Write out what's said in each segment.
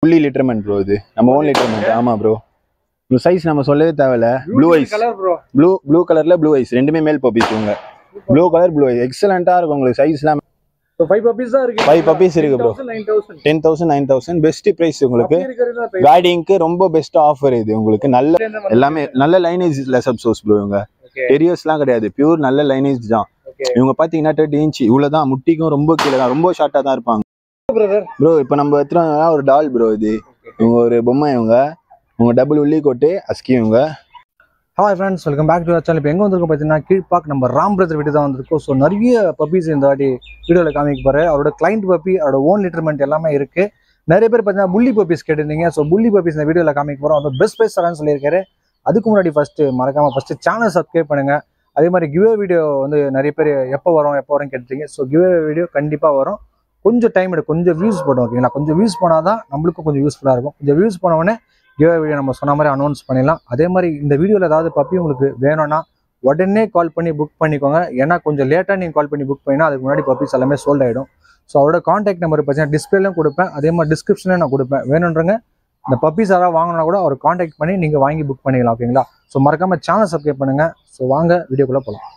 fully letterman bro இது நம்ம own letterman ஆமா bro இந்த சைஸ் நம்ம சொல்லவே தேவையில்ல blue eyes blue கலர்ல blue eyes ரெண்டுமே மேல் puppies இவங்க blue color blue eyes எக்ஸலென்ட்டா இருக்கும் உங்களுக்கு சைஸ்லாம் So 5 puppies தான் இருக்கு 5 puppies இருக்கு bro 10000 9000 பெஸ்ட் பிரைஸ் உங்களுக்கு கார்டிங்க்கு ரொம்ப பெஸ்ட் ஆஃபர் இது உங்களுக்கு நல்ல எல்லாமே நல்ல லைனேஜ் லெசப்ஸோஸ் bro இவங்க டெரியர்ஸ்லாம் கிடையாது பியூர் நல்ல லைனேஜ் தான் இவங்க பாத்தீங்கன்னா 30 இன்ச் இவ்வளவுதான் முட்டிக்கும் ரொம்ப கீழ தான் ரொம்ப ஷார்ட்டா தான் இருப்பாங்க bro இப்போ நம்ம எடுத்துறோம்னா ஒரு டால் bro இது இவங்க ஒரு பொம்மை இவங்க உங்க டபுள் உள்ளி கோட் ஹஸ்கி இவங்க Hi friends, welcome back to our channel. இப்போ எங்க வந்திருக்கோம் பார்த்தீங்கன்னா கீழ்பாக் நம்ம ராம் பிரதர் வீட்டு தான் வந்திருக்கோம். ஸோ நிறைய பப்பீஸ் இந்த வாட்டி வீடியோவில் காமிக்க போகிறேன். அவரோட கிளைண்ட் பப்பி அவரோட ஓன் லிட்டர்மெண்ட் எல்லாமே இருக்கு. நிறைய பேர் பார்த்தீங்கன்னா புள்ளி பப்பீஸ் கேட்டிருந்தீங்க. ஸோ புள்ளி பப்பீஸ் இந்த வீடியோவில் காமிக்க போகிறோம். அந்த பெஸ்ட் ப்ரைஸ் தரேன்னு சொல்லியிருக்காரு. அதுக்கு முன்னாடி மறக்காம சேனல் சப்ஸ்கிரைப் பண்ணுங்க. அதே மாதிரி கிவ்வே வீடியோ வந்து நிறைய பேர் எப்போ வரும் கேட்டுருக்கீங்க. ஸோ கிவ்வே வீடியோ கண்டிப்பாக வரும். கொஞ்சம் டைம் எடுக்கும், கொஞ்சம் வியூஸ் போடும் ஓகேங்களா. கொஞ்சம் வியூஸ் போனால் தான் நம்மளுக்கும் கொஞ்சம் யூஸ்ஃபுல்லாக இருக்கும். கொஞ்சம் வியூஸ் போனவொடனே கிவ்வே வீடியோ நம்ம சொன்ன மாதிரி அனௌன்ஸ் பண்ணிடலாம். அதே மாதிரி இந்த வீடியோவில் ஏதாவது பப்பி உங்களுக்கு வேணும்னா உடனே கால் பண்ணி புக் பண்ணிக்கோங்க. ஏன்னா கொஞ்சம் லேட்டாக நீங்கள் கால் பண்ணி புக் பண்ணினா அதுக்கு முன்னாடி பப்பீஸ் எல்லாமே சோல்ட் ஆகிடும். ஸோ அவரோட கான்டாக்ட் நம்பர் பார்த்தீங்கன்னா டிஸ்பிளேலையும் கொடுப்பேன், அதே மாதிரி டிஸ்கிரிப்ஷன்லையும் நான் கொடுப்பேன். வேணுன்றங்க இந்த பப்பீஸ் யாராவது வாங்கினா கூட அவர் கான்டாக்ட் பண்ணி நீங்கள் வாங்கி புக் பண்ணிக்கலாம் ஓகேங்களா. ஸோ மறக்காமல் சேனல் சப்ஸ்கிரைப் பண்ணுங்கள். ஸோ வாங்க வீடியோக்குள்ளே போகலாம்.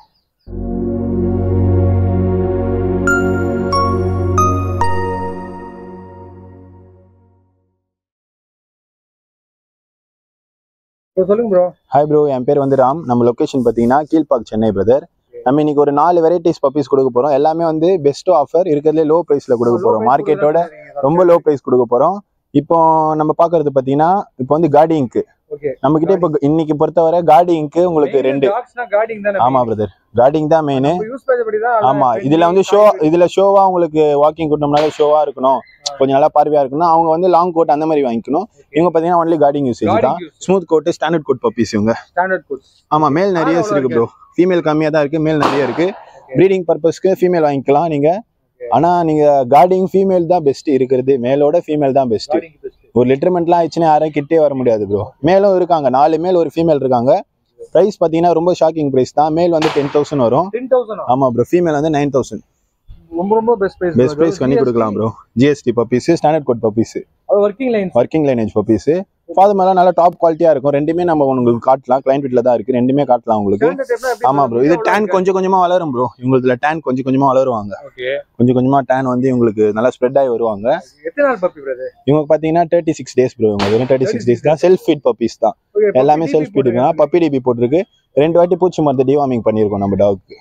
சொல்லுங்க ப்ரோ. ஹாய் ப்ரோ, என் பேர் வந்து ராம். நம்ம லொகேஷன் பார்த்தீங்கன்னா கீழ்பாக் சென்னை பிரதர். நம்ம இன்னைக்கு ஒரு 4 வெரைட்டிஸ் பப்பீஸ் கொடுக்க போறோம். எல்லாமே வந்து பெஸ்ட் ஆஃபர் இருக்கிறதுலே லோ பிரைஸ்ல கொடுக்க போறோம். மார்க்கெட்டோட ரொம்ப லோ பிரைஸ் கொடுக்க போறோம். இப்போ நம்ம பாக்குறது பாத்தீங்கன்னா இப்போ வந்து கார்டிங்க்கு நம்ம கிட்ட இப்போ இன்னைக்கு பொறுத்தவரை கார்டிங்க்கு உங்களுக்கு 2. ஆமா பிரதர், கார்டிங் தான் மெயின். ஆமா, இதுல ஷோவா உங்களுக்கு வாக்கிங் கூட்டம்னால ஷோவா இருக்கணும், கொஞ்சம் நல்லா பார்வையா இருக்கணும். அவங்க வந்து லாங் கோட் அந்த மாதிரி வாங்கிக்கணும். இவங்க பாத்தீங்கன்னா ஒன்லி கார்டிங் யூசேஜ் தான். Smooth coat, standard coat puppies இவங்க. ஆமா, மேல் நிறைய இருக்கு ப்ரோ, ஃபீமேல் கம்மியா தான் இருக்கு, மேல் நிறைய இருக்கு. ப்ரீடிங் பர்பஸ்க்கு ஃபீமேல் வாங்கிக்கலாம் நீங்க. ஆனா நீங்க கார்டிங் ஃபீமேல் தான் பெஸ்ட் இருக்கிறது, மேலோட ஃபீமேல் தான் பெஸ்ட். ஒரு லிட்டர்மெண்ட்லாம் ஆயிடுச்சுன்னா யாரும் கிட்டே வர முடியாது ப்ரோ. மேலும் இருக்காங்க, 4 மேல் ஒரு ஃபீமேல் இருக்காங்க. பிரைஸ் பாத்தீங்கன்னா ரொம்ப ஷாக்கிங் பிரைஸ் தான். மேல் வந்து 10,000 வரும். ஆமா ப்ரோ, ஃபீமேல் வந்து 9,000. ரொம்ப பெஸ்ட் பிரைஸ் பண்ணி கொடுக்கலாம் bro. GSD puppies, standard coat puppies, அது வர்க்கிங் லைனேஜ் பப்பீஸ். ஃபாதர் மேல நல்ல டாப் குவாலிட்டியா இருக்கும். ரெண்டுமே நம்ம உங்களுக்கு காட்டலாம், கிளைண்ட் வீட்ல தான் இருக்கு, ரெண்டுமே காட்டலாம் உங்களுக்கு. ஆமா ப்ரோ, இது டேன் கொஞ்சம் கொஞ்சமா வளரும் ப்ரோ. இவங்களுக்கு டேன் கொஞ்சம் கொஞ்சமா வளருவாங்க. கொஞ்சம் கொஞ்சமா டேன் வந்து உங்களுக்கு நல்லா ஸ்ப்ரெட் ஆகி வருவாங்க. எத்தனை நாள் பப்பி பிரதர்? இவங்க பாத்தீங்கன்னா 36 டேஸ் ப்ரோ. இவங்க வெறும் 36 டேஸ் தான். செல்ஃப் ஃபீட் பப்பீஸ் தான் எல்லாமே. செல்ஃப் ஃபீட் இருக்குன்னா பப்பி டிபி போட்டுருக்கு. 2 வாட்டி பூச்சி மருந்து டிவார்மிங் பண்ணிருக்கோம் நம்ம டாக்கு.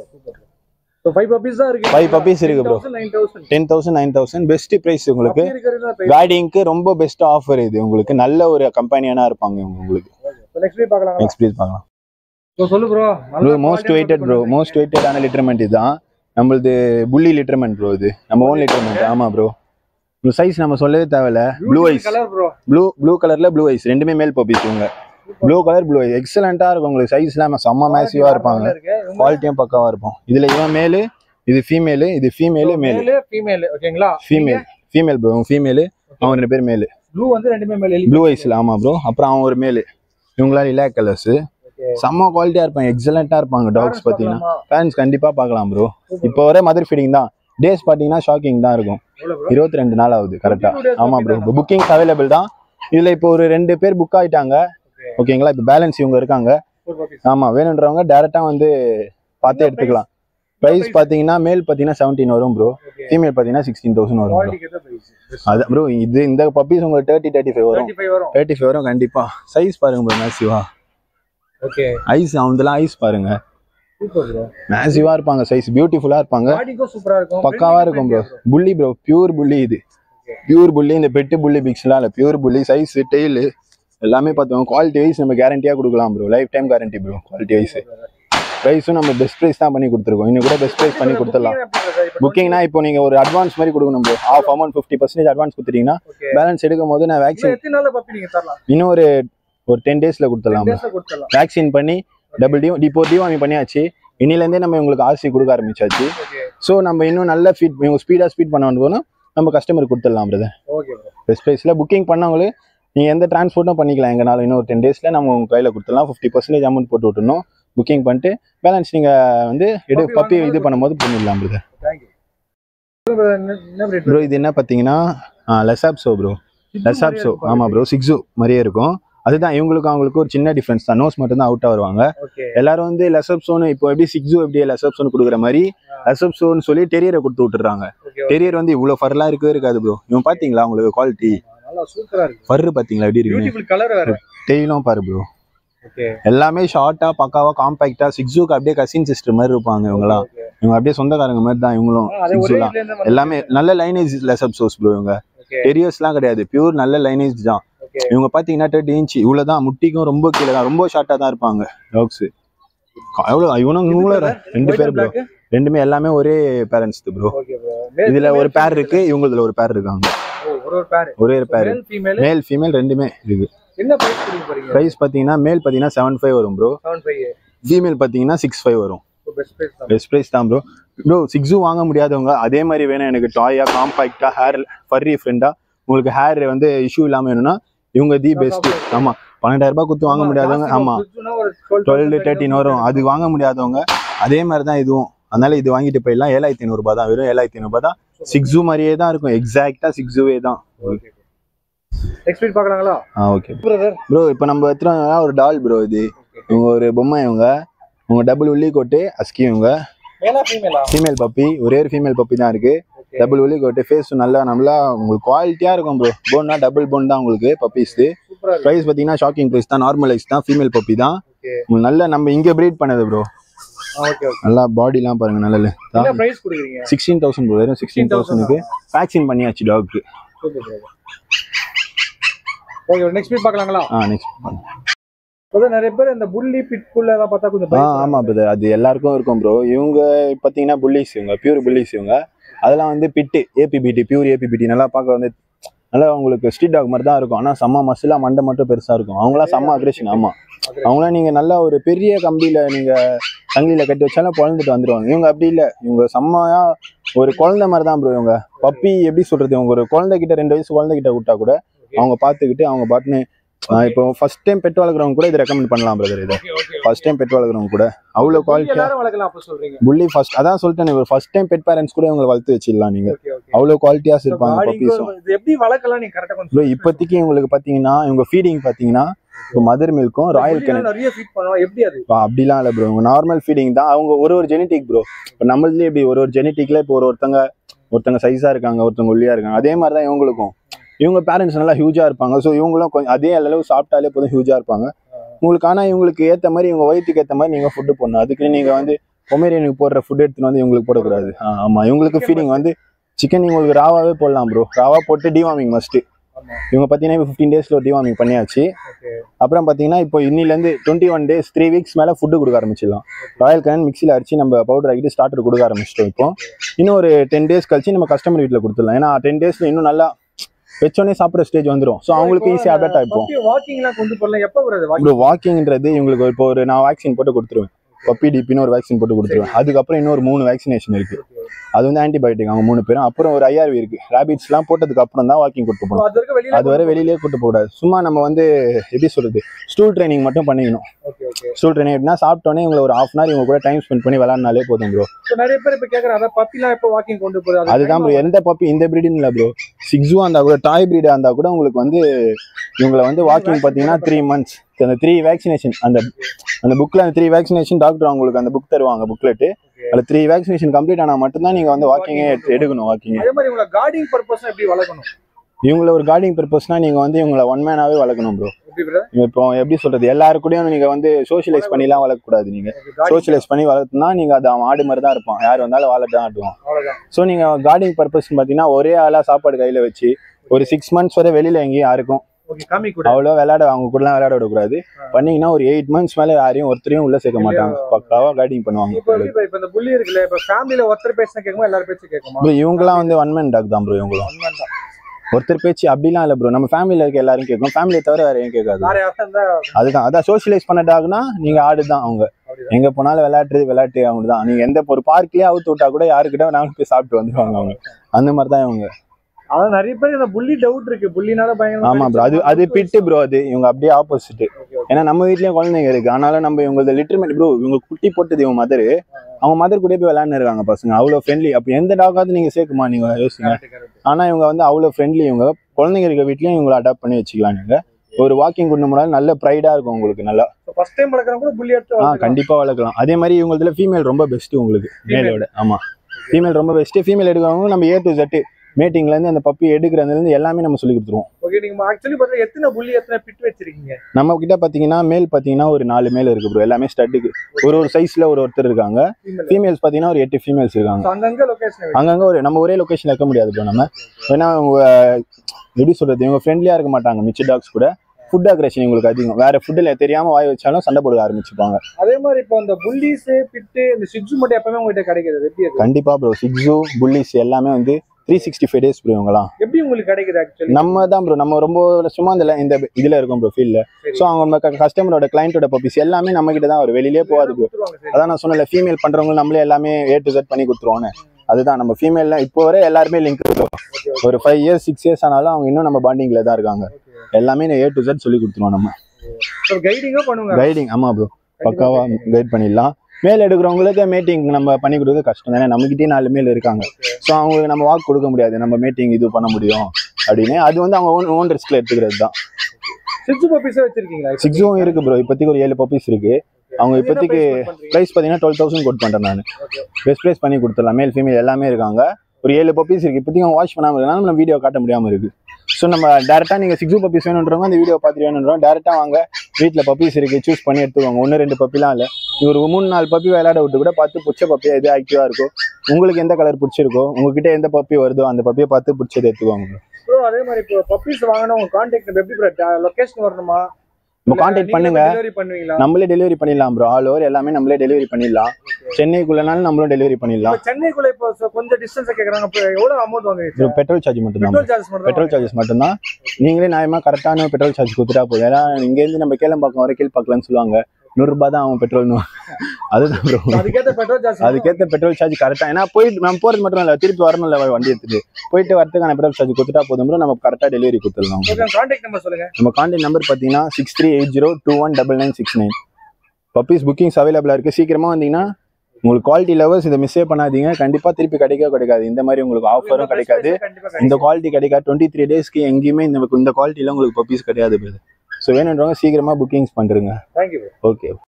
So 5 puppies தான் இருக்கு. 5 puppies இருக்கு bro. 10000 9000 பெஸ்ட் பிரைஸ் உங்களுக்கு. கார்டிங்க்கு ரொம்ப பெஸ்ட் ஆஃபர் இது உங்களுக்கு. நல்ல ஒரு கம்பெனியானா இருப்பாங்க உங்களுக்கு. நெக்ஸ்ட் வீக் பார்க்கலாம். நெக்ஸ்ட் வீக் பார்க்கலாம். சோ சொல்லு bro. Most weighted bro. Most வெயிட்டடான லிட்டர்மெண்ட் இதுதான். நம்மளது புள்ளி லிட்டர்மெண்ட் bro இது. நம்ம ஓன் லிட்டர்மெண்ட். ஆமா bro. இந்த சைஸ் நம்ம சொல்லவே தேவையில்ல. Blue eyes colour bro. Blue கலர்ல ப்ளூ ஐஸ் ரெண்டுமே மேல் பப்பீஸ் இவங்க. ப்ளூ கலர் ப்ளூ ஐஸ் எக்ஸலென்ட்டா இருக்கும் உங்களுக்கு. சைஸ்லாம் செம்ம மேசிவா இருப்பாங்க, குவாலிட்டியும் பக்காவா இருக்கும். இதுல இவன் மேல், இது ஃபீமேல், இது ஃபீமேல் ஃபீமேல் ஓகேங்களா. Female bro, female. அவன் 2 பேர் மேல். ப்ளூ வந்து ரெண்டுமே மேல், ப்ளூ ஐஸ்ல. ஆமா ப்ரோ. அப்புறம் அவன் ஒரு மேல். இவங்களா லிலாக் கலர்ஸ், செம்ம குவாலிட்டியா இருப்பாங்க, எக்ஸலென்ட்டா இருப்பாங்க. டாக்ஸ் பாத்தீங்கன்னா ஃபேன்ஸ் கண்டிப்பா பார்க்கலாம் ப்ரோ. இப்போ வர மதர் ஃபீடிங் தான். டேஸ் பாத்தீங்கன்னா ஷாக்கிங் தான் இருக்கும். 22 நாள் ஆகுது கரெக்டா. ஆமா ப்ரோ, புக்கிங் அவைலபிள் தான். இதுல இப்போ ஒரு 2 பேர் புக் ஆயிட்டாங்க ஓகேங்களா. இப்போ பேலன்ஸ் இவங்க இருக்காங்க. ஆமா, வேணுன்றவங்க டைரக்டா வந்து பார்த்து எடுத்துக்கலாம். பிரைஸ் பாத்தீங்கன்னா மேல் பாத்தீங்கன்னா 17 வரும் ப்ரோ. ஃபீமேல் பாத்தீங்கன்னா 16,000 வரும். அது ப்ரோ, இந்த பப்பீஸ் உங்களுக்கு 35 வரும். 35 வரும் கண்டிப்பா. சைஸ் பாருங்க ப்ரோ, மேசிவா. ஓகே, ஐஸ் அவங்கலாம் ஐஸ் பாருங்க, சூப்பர் ப்ரோ. மேசிவா இருப்பாங்க, சைஸ் பியூட்டிஃபுல்லா இருப்பாங்க, பாடிக்கும் சூப்பரா இருக்கும், பக்காவா இருக்கும் ப்ரோ. புள்ளி ப்ரோ, பியூர் புள்ளி இது. பியூர் புள்ளி. இந்த பெட்டு புள்ளி பிக்ஸ்லாம் இல்ல, பியூர் புள்ளி. சைஸ், டெய்ல் எல்லாமே பார்த்தோம். குவாலிட்டி வைஸ் நம்ம கேரண்டியா கொடுக்கலாம் bro. Life time guarantee bro. Quality wise ப்ரைஸும் நம்ம பெஸ்ட் ப்ரைஸ் தான் பண்ணி கொடுத்துருக்கோம். இன்னும் கூட பெஸ்ட் ப்ரைஸ் பண்ணி கொடுத்துடலாம். புக்கிங்னா இப்போ நீங்க ஒரு அட்வான்ஸ் மாதிரி கொடுக்கணும் ப்ரோ. ஆஃப் அமௌண்ட் 50% அட்வான்ஸ் கொடுத்துட்டீங்கன்னா பேலன்ஸ் எடுக்கும் போது நான் வேக்சின் இன்னும் ஒரு 10 டேஸ்ல கொடுத்துடலாம். வேக்சின் பண்ணி டபுள் டிவார்மிங் பண்ணியாச்சு. இன்னிலேருந்தே நம்ம உங்களுக்கு ஆர்சி கொடுக்க ஆரம்பிச்சாச்சு. ஸோ நம்ம இன்னும் நல்ல ஃபீட் ஸ்பீட் பண்ண போனால் நம்ம கஸ்டமருக்கு கொடுத்துடலாம் பிரதர். பெஸ்ட் ப்ரைஸ்ல புக்கிங் பண்ணவங்களுக்கு நீங்க எந்த டிரான்ஸ்போர்ட்டும் பண்ணிக்கலாம். எங்கனாலும் இன்னும் ஒரு 10 டேஸ்ல நம்ம உங்க கையில கொடுத்துடலாம். 50% அமௌண்ட் போட்டு விட்டுணும். புக்கிங் பண்ணிட்டு பேலன்ஸ் நீங்க வந்து பப்பி இது பண்ணும்போது பண்ணிடலாம் பிரதர். ப்ரோ இது என்ன பார்த்தீங்கன்னா லெசாப்ஸோ ப்ரோ. லெஸ் ஆப்சோ. ஆமா ப்ரோ, சிக்ஸு மாதிரியே இருக்கும். அதுதான் இவங்களுக்கு அவங்களுக்கு ஒரு சின்ன டிஃபரன்ஸ் தான். நோஸ் மட்டும் தான் அவுட்டா வருவாங்க. எல்லாரும் வந்து லெசப்சோன்னு இப்போ எப்படி சிக்ஸு எப்படி லெசப்சோன்னு கொடுக்குற மாதிரி லெசப்சோன்னு சொல்லி டெரியரை கொடுத்து விட்டுறாங்க. டெரியர் வந்து இவ்வளவு ஃபர்லாம் இருக்கவே இருக்காது ப்ரோ. இவன் பாத்தீங்களா உங்களுக்கு குவாலிட்டி ஃபர் பாத்தீங்களா எப்படி இருக்கு? டெய்லும் பாரு ப்ரோ, எல்லாமே ஷார்ட்டா பக்காவா காம்பாக்டா சிக்ஸுக்கு அப்படியே கசின் சிஸ்டர் மாதிரி இருப்பாங்க இவங்கலாம். இவங்க அப்படியே சொந்தக்காரங்க மாதிரி தான் இவங்களும். சிக்ஸுலாம் எல்லாமே நல்ல லைனேஜ் லெசப்சோஸ் ப்ரோ. இவங்க டெரியர்ஸ்லாம் கிடையாது, பியூர் நல்ல லைனேஜ் தான். இவங்க பாத்தீங்கன்னா 30 இன்ச் இவ்வளவுதான், முட்டிக்கும் ரொம்ப கீழே தான், ரொம்ப ஷார்ட்டா தான் இருப்பாங்க டாக்ஸ். எவ்வளவு இவனும் ரெண்டு பேர் ப்ரோ, ரெண்டுமே எல்லாமே ஒரே பேரண்ட்ஸ் ப்ரோ. இதுல ஒரு பேர் இருக்கு, இவங்களதுல ஒரு பேர் இருக்காங்க. ஒரே பேர் மேல் ஃபீமேல் ரெண்டுமே இருக்கு. என்ன பிரைஸ் கொடுக்க போறீங்க? பிரைஸ் பாத்தீங்கன்னா மேல் பாத்தீங்கன்னா 75 வரும் ப்ரோ. 75. ஃபீமேல் பாத்தீங்கன்னா 65 வரும். பெஸ்ட் பிரைஸ் தான் ப்ரோ. ப்ரோ சிக்ஸு வாங்க முடியாதவங்க அதே மாதிரி வேணும் எனக்கு டாயா காம்பாக்டா ஹேர் ஃபர்ரி ஃப்ரெண்டா உங்களுக்கு ஹேர் வந்து இஷ்யூ இல்லாம வேணும்னா இவங்க தி பெஸ்ட். ஆமா 12,000 ரூபாய் கொடுத்து வாங்க முடியாதவங்க, ஆமா 12-13 வரும். அது வாங்க முடியாதவங்க அதே மாதிரி தான் இதுவும். அதனால இது வாங்கிட்டு போயிடலாம். 7,500 ரூபாய் தான், வெறும் 7,500 ரூபாய் தான். சிக்ஸு மாதிரியே தான் இருக்கும், எக்ஸாக்டா சிக்ஸுவே தான். எக்ஸ்பீரியன்ஸ் பார்க்கலாங்களா? Okay bro. இப்போ நம்ம எடுத்துறோம்னா ஒரு டால் ப்ரோ. இது இவங்க ஒரு பொம்மை. இவங்க டபுள் உள்ளி கோட்டு ஹஸ்கி. இவங்க ஃபீமேல் பப்பி, ஒரே ஒரு ஃபீமேல் பப்பி தான் இருக்கு. டபுள் உள்ளி கோட்டு, ஃபேஸ் நல்லா உங்களுக்கு குவாலிட்டியா இருக்கும் ப்ரோ. போன்னா டபுள் போன் தான் உங்களுக்கு பப்பீஸ். பிரைஸ் பாத்தீங்கன்னா ஷாக்கிங் பிரைஸ் தான், நார்மலைஸ் தான், ஃபீமேல் பப்பி தான். நல்ல நம்ம இங்க பிரீட் பண்ணது ப்ரோ. நல்லா பாடிலாம் பாருங்க. நல்ல 16,000 ப்ரோ, வெறும் 16,000க்கு வேக்சின் பண்ணியாச்சு டாக்கு. ஓகே நெக்ஸ்ட் வீக் பார்க்கலாங்களா? நெக்ஸ்ட் நிறைய பேர் இந்த புல்லி பிட்புல் எல்லாம் பார்த்தா கொஞ்சம் ஆமா பிரதர், அது எல்லாருக்கும் இருக்கும் ப்ரோ. இவங்க பாத்தீங்கன்னா புல்லிஸ், இவங்க பியூர் புல்லிஸ். இவங்க அதெல்லாம் வந்து பிட்டு ஏபிபிடி, பியூர் ஏபிபிடி. நல்லா பார்க்க வந்து நல்லா உங்களுக்கு ஸ்ட்ரீட் டாக் மாதிரி தான் இருக்கும். ஆனா செம்ம மசிலா, மண்டை மட்டும் பெருசா இருக்கும். அவங்களாம் செம்ம அக்ரெஷன். ஆமா அவங்களாம் நீங்க நல்லா ஒரு பெரிய கம்பியில நீங்க சங்கிலியில கட்டி வச்சாலும் குழந்தைட்டு வந்துருவாங்க. இவங்க அப்படி இல்லை, இவங்க செம்மையா ஒரு குழந்தை மாதிரி தான் ப்ரோ. இவங்க பப்பி எப்படி சொல்றது, இவங்க ஒரு குழந்தைகிட்ட 2 வயசு குழந்தைகிட்ட விட்டா கூட அவங்க பாத்துக்கிட்டு அவங்க பாட்டுன்னு இப்போ ஃபர்ஸ்ட் டைம் பெட் வளர்க்குறவங்க கூட இதை ரெக்கமெண்ட் பண்ணலாம் பிரதர். இதை ஃபர்ஸ்ட் டைம் பெட் வளர்க்குறவங்க கூட அவ்வளோ குவாலிட்டியா புல்லி ஃபர்ஸ்ட் அதான் சொல்லிட்டேன். ஒரு ஃபர்ஸ்ட் டைம் பெட் பேரண்ட்ஸ் கூட இவங்களை வளர்த்து வச்சிடலாம். நீங்க அவ்வளோ குவாலிட்டியா இருப்பாங்க பப்பீஸும். எப்படி வளர்க்கலாம் நீங்க கரெக்டா ப்ரோ? இப்போதைக்கு உங்களுக்கு பாத்தீங்கன்னா இவங்க ஃபீடிங் பாத்தீங்கன்னா இப்போ மதர் மில்க்கும் ராயல் கனல் நிறைய ஃபீட் பண்ணுவாங்க. எப்படி அது? அப்படிலாம் இல்லை ப்ரோ, இவங்க நார்மல் ஃபீடிங் தான். அவங்க ஒரு ஜெனட்டிக் ப்ரோ. இப்போ நம்மளே எப்படி ஒரு ஜெனட்டிக்ல இப்போ ஒருத்தங்க சைஸா இருக்காங்க, ஒருத்தவங்க ஒல்லியா இருக்காங்க. அதே மாதிரி தான் இவங்களுக்கும். இவங்க பேரண்ட்ஸ் நல்லா ஹியூஜா இருப்பாங்க. ஸோ இவங்களும் கொஞ்சம் அதே அளவு சாப்பிட்டாலே போதும் ஹியூஜா இருப்பாங்க உங்களுக்கு. ஆனால் இவங்களுக்கு ஏற்ற மாதிரி இவங்க வயிற்றுக்கு ஏற்ற மாதிரி நீங்கள் ஃபுட்டு போடணும். அதுக்கு நீங்கள் வந்து பொமேரியனுக்கு போடுற ஃபுட் எடுத்துன்னு வந்து இவங்களுக்கு போடக்கூடாது. ஆமாம் இவங்களுக்கு ஃபீடிங் வந்து சிக்கன் உங்களுக்கு ராவாவே போடலாம் ப்ரோ. ராவா போட்டு டிவார்மிங் மஸ்ட்டு. இவங்க பார்த்தீங்கன்னா இப்போ 15 டேஸ்ல ஒரு டிவார்மிங் பண்ணியாச்சு. அப்புறம் பார்த்தீங்கன்னா இப்போ இன்னிலேருந்து 21 டேஸ் 3 வீக்ஸ் மேலே ஃபுட்டு கொடுக்க ஆரம்பிச்சிடலாம். ராயல் கனல் மிக்சியில் அடிச்சு நம்ம பவுடர் ஆகிட்டு ஸ்டார்டர் கொடுக்க ஆரம்பிச்சிட்டோம். இப்போ இன்னும் ஒரு 10 டேஸ் கழிச்சு நம்ம கஸ்டமர் வீட்டில் கொடுத்துடலாம். ஏன்னா 10 டேஸ்ல இன்னும் நல்லா வச்சோடனே சாப்பிட்ற ஸ்டேஜ் வந்துடும். ஸோ அவங்களுக்கு ஈஸியாக அடாப்ட் ஆகிப்போம். வாக்கிங்ன்றது இவங்களுக்கு இப்போ ஒரு நான் வேக்சின் போட்டு கொடுத்துருவேன். பப்பி டிபின்னு ஒரு வேக்சின் போட்டு கொடுத்துருவேன். அதுக்கப்புறம் இன்னொரு 3 வேக்சினேஷன் இருக்கு. அது வந்து ஆன்டிபயோட்டிக் அவங்க 3 பேரும். அப்புறம் ஒரு IRV இருக்கு. ரேபிட்ஸ்லாம் போட்டதுக்கு அப்புறம் தான் வாக்கிங் கூட்டு போகணும். அது வரை வெளியிலேயே கூட்டு போகக்கூடாது. சும்மா நம்ம வந்து எப்படி சொல்றது, ஸ்டூல் ட்ரைனிங் மட்டும் பண்ணிக்கணும். ஸ்டூல் ட்ரைனிங் எப்படின்னா சாப்பிட்டோன்னே இவங்களை ஒரு 1/2 hour இவங்க கூட டைம் ஸ்பெண்ட் பண்ணி விளையாடினாலே போதும் ப்ரோ. நிறைய பேர் இப்போ கேட்குறாங்க பப்பிலாம் எப்போ வாக்கிங் கொண்டு போகுது? அதுதான் ப்ரோ. எந்த பப்பி இந்த பிரீடுன்னு இல்லை ப்ரோ. சிக்ஸுவா இருந்தா கூட டாய் பிரீடா இருந்தா கூட உங்களுக்கு வந்து இவங்களை வந்து வாக்கிங் பார்த்தீங்கன்னா 3 months அந்த 3 வேக்சினேஷன் அந்த புக்ல அந்த 3 வேக்சினேஷன் டாக்டர் அவங்களுக்கு அந்த புக் தருவாங்க புக்லெட். அதுல 3 வேக்சினேஷன் கம்ப்ளீட் ஆனா மட்டும்தான் நீங்க வந்து வாக்கிங்கே எடுக்கணும். வாக்கிங் அதே மாதிரி இவங்க கார்டிங் பர்பஸ் எப்படி வளர்க்கணும்? இவங்கள ஒரு கார்டிங் பர்பஸ்னா நீங்க வந்து இவங்களை ஒன் மேனாவே வளர்க்கணும் ப்ரோ. இப்போ எப்படி சொல்றது, எல்லாருக்கூடயும் நீங்க வந்து சோஷியலைஸ் பண்ணிலாம் வளர்க்கக்கூடாது. நீங்க சோஷியலைஸ் பண்ணி வளர்த்துனா நீங்க அது அவன் ஆடு மாதிரி தான் இருப்பான். யார் வந்தாலும் வாழ தான் ஆடுவான். ஸோ நீங்க கார்டிங் பர்பஸ் பாத்தீங்கன்னா ஒரே ஆளா சாப்பாடு கையில வச்சு ஒரு 6 months வரை வெளியில எங்கேயும் யாருக்கும் அவ்வளோ அவங்க கூடலாம் விளையாட விடக்கூடாது. பண்ணீங்கன்னா ஒரு 8 months மேல யாரையும் ஒருத்தரையும் உள்ள சேர்க்க மாட்டாங்க. பக்காவா கைடிங் பண்ணுவாங்க. இவங்கலாம் வந்து ஒன் மேன் டாக் தான் ப்ரோ. இவங்களும் ஒருத்தர் பேச்சு அப்படிலாம் இல்லை ப்ரோ. நம்ம ஃபேமிலியில இருக்க எல்லாரும் கேட்கும், ஃபேமிலியை தவிர வேற ஏன் கேட்காது. அதான் சோஷியலைஸ் பண்ண டாக்னா நீங்க ஆடுதான். அவங்க எங்க போனாலும் விளையாட்டு அவங்க தான். நீங்க எந்த ஒரு பார்க்லயே அவுத்து விட்டா கூட யாருக்கிட்ட நாங்க போய் சாப்பிட்டு வந்துருவாங்க அவங்க. அந்த மாதிரி தான் இவங்க. அதான் நிறைய பேர் இந்த புள்ளி டவுட் இருக்கு, புள்ளினால பயங்கரமா. ஆமா ப்ரோ, அது பிட்டு ப்ரோ, அது இவங்க அப்படியே ஆப்போசிட். ஏன்னா நம்ம வீட்லயும் குழந்தைங்க இருக்கு, ஆனாலும் நம்ம இவங்க லிட்டர்மேட் ப்ரோ, இவங்க குட்டி போட்டது இவங்க மதர், அவங்க மதர் கூட போய் விளையாண்டு இருக்காங்க பசங்க, அவ்வளவு ஃப்ரெண்ட்லி. அப்ப எந்த டாகாவது நீங்க சேர்க்குமா நீங்க யோசிங்க. ஆனா இவங்க வந்து அவ்வளவு ஃப்ரெண்ட்லி, இவங்க குழந்தைங்க இருக்க வீட்லயும் இவங்களை அடாப்ட் பண்ணி வச்சுக்கலாம். நீங்க ஒரு வாக்கிங் கொண்டு போனாலும் நல்ல ப்ரைடா இருக்கும் உங்களுக்கு. நல்லா ஃபர்ஸ்ட் டைம் வளர்க்கறவங்க கூட புள்ளி எடுத்து கண்டிப்பா வளர்க்கலாம். அதே மாதிரி இவங்களதுல ஃபீமேல் ரொம்ப பெஸ்ட் உங்களுக்கு மேலோட. ஆமா, ஃபீமேல் ரொம்ப பெஸ்ட். ஃபீமேல் எடுக்கிறவங்க நம்ம A to Z மேட்டிங்ல இருந்து அந்த பப்பி எடுக்கிறதுல இருந்து எல்லாமே நம்ம சொல்லி கொடுத்துருவோம். ஓகே, நீங்க ஆக்சுவலி பார்த்தா எத்தனை புள்ளி எத்தனை பிட் வச்சிருக்கீங்க? நம்ம கிட்ட பாத்தீங்கன்னா மேல் பாத்தீங்கன்னா ஒரு 4 மேல் இருக்கு ப்ரோ, எல்லாமே ஸ்டட்டுக்கு. ஒரு சைஸ்ல ஒருத்தர் இருக்காங்க. ஃபீமேல்ஸ் பாத்தீங்கன்னா ஒரு 8 ஃபீமேல்ஸ் இருக்காங்க. அங்கங்க லொகேஷன் அங்கங்க நம்ம ஒரே லொகேஷன் வைக்க முடியாது ப்ரோ. நம்ம ஏன்னா எப்படி சொல்றது, இவங்க ஃப்ரெண்ட்லியா இருக்க மாட்டாங்க மிச்ச டாக்ஸ் கூட. ஃபுட் அக்ரஷன் உங்களுக்கு அதிகம். வேற ஃபுட்ல தெரியாம வாய் வச்சாலும் சண்டை போட ஆரம்பிச்சுப்பாங்க. அதே மாதிரி இப்போ இந்த புல்லிஸ் பிட்டு இந்த சிக்ஸு மட்டும் எப்பவுமே உங்ககிட்ட கிடைக்குது எப்படி? கண்டிப்பா ப்ரோ, சிக்ஸு புல்லிஸ் எல்லாமே வந்து 365 days ப்ரோ. இவங்கலாம் எப்படி உங்களுக்கு கிடைக்குது? ஆக்சுவலி நம்ம தான் ப்ரோ, நம்ம ரொம்ப சும்மா இந்த இதுல இருக்கும் ப்ரோ ஃபீல்ட்ல. ஸோ அவங்க கஸ்டமரோட கிளைண்டோட பப்பீஸ் எல்லாமே நம்ம கிட்ட தான் வரும், வெளியிலே போகாது ப்ரோ. அதான் நான் சொன்னல, ஃபீமேல் பண்றவங்க நம்மளே எல்லாமே A to Z பண்ணி கொடுத்துருவோன்னு. அதுதான் நம்ம ஃபீமேல்ல இப்போ வரை எல்லாருமே லிங்க் இருக்கும். ஒரு 5 years 6 years ஆனாலும் அவங்க இன்னும் நம்ம பாண்டிங்ல தான் இருக்காங்க. எல்லாமே A to Z சொல்லி கொடுத்துருவோம் நம்ம. கைடிங் ஆமா ப்ரோ, பக்காவா கைட் பண்ணிடலாம். மேல் எடுக்கிறவங்களுக்கு மீட்டிங் நம்ம பண்ணி கொடுக்குறது கஷ்டம் தானே, நம்மகிட்டயே 4 மேல் இருக்காங்க. ஸோ அவங்களுக்கு நம்ம வாக் கொடுக்க முடியாது, நம்ம மீட்டிங் இது பண்ண முடியும் அப்படின்னு. அது வந்து அவங்க ஓன் ரிஸ்க்ல எடுத்துக்கிறது தான். சிக்ஸும் இருக்கு ப்ரோ, இப்போதைக்கு ஒரு 7 பப்பீஸ் இருக்கு. அவங்க இப்போதைக்கு ப்ரைஸ் பார்த்தீங்கன்னா 12,000 கோட் பண்ணுறேன் நான். பெஸ்ட் ப்ரைஸ் பண்ணி கொடுத்துடலாம். மேல் ஃபீமேல் எல்லாமே இருக்காங்க. ஒரு 7 பப்பீஸ் இருக்கு. இப்போதைக்கு அவங்க வாஷ் பண்ணாமல் இருக்கனால நம்ம வீடியோ காட்ட முடியாமல் இருக்கு. ஸோ நம்ம டேரெக்டாக நீங்கள் 6 பப்பீஸ் வேணுன்றவங்க அந்த வீடியோ பார்த்துட்டு வேணுன்றோம், டேரெக்டாக வாங்க. வீட்டில் பப்பீஸ் இருக்கு, சூஸ் பண்ணி எடுத்துவாங்க. 1 2 பப்பிலாம் இல்லை, ஒரு 3 4 பப்பி விளையாட விட்டு கூட பார்த்து பிடிச்ச பப்பியா எது ஆக்டிவா இருக்கோ, உங்களுக்கு எந்த கலர் பிடிச்சிருக்கோ, உங்ககிட்ட எந்த பப்பி வருதோ அந்த பப்பியை பார்த்து பிடிச்சது எடுத்துவாங்க. அதே மாதிரி இப்போ பப்பீஸ் வாங்கினா உங்க கான்டாக்ட் எப்படி லொகேஷன் வரணுமா? நம்ம கான்டாக்ட் பண்ணுங்க, நம்மளே டெலிவரி பண்ணிடலாம் ப்ரோ. ஆல் ஓவர் எல்லாமே நம்மளே டெலிவரி பண்ணிடலாம். சென்னைக்குள்ளனாலும் நம்மளும் டெலிவரி பண்ணிடலாம். சென்னைக்குள்ள இப்போ கொஞ்சம் டிஸ்டன்ஸ் கேக்குறாங்க, எவ்வளவு அமௌண்ட் வாங்குறீங்க? பெட்ரோல் சார்ஜ் மட்டும் தான். பெட்ரோல் சார்ஜஸ் மட்டும் தான். நீங்களே நியாயமா கரெக்டான பெட்ரோல் சார்ஜ் கொடுத்துட்டா போதும். ஏன்னா இங்க இருந்து நம்ம கேளம்பாக்கம் வரை கீழ்பாக்கலாம்னு சொல்லுவாங்க, 100 ரூபாய் தான் ஆகும் பெட்ரோல்னு. அதுதான் ப்ரோ, அதுக்கேற்ற பெட்ரோல் சார்ஜ் கரெக்டா. ஏன்னா போயிட்டு நம்ம போறது மட்டும் இல்லை, திருப்பி வரணும் இல்லை, வண்டி எடுத்துட்டு போயிட்டு வரதுக்கான பெட்ரோல் சார்ஜ் கொடுத்துட்டா போதும் ப்ரோ. நம்ம கரெக்டா டெலிவரி கொடுத்துடலாம். நம்ம கான்டாக்ட் நம்பர் பார்த்தீங்கன்னா 6380219969. பப்பீஸ் புக்கிங்ஸ் அவைலபிளா இருக்கு. சீக்கிரமா வந்தீங்கன்னா உங்களுக்கு குவாலிட்டி லெவல்ஸ் இதை மிஸ்ஸே பண்ணாதீங்க. கண்டிப்பா திருப்பி கிடைக்காது. இந்த மாதிரி உங்களுக்கு ஆஃபரும் கிடைக்காது, இந்த குவாலிட்டி கிடைக்காது. 23 டேஸ்க்கு எங்கேயுமே இந்த குவாலிட்டியில உங்களுக்கு பப்பீஸ் கிடையாது. ஸோ வேணுன்றவங்க சீக்கிரமா புக்கிங்ஸ் பண்ணுறேங்க. தேங்க்யூ. ஓகே.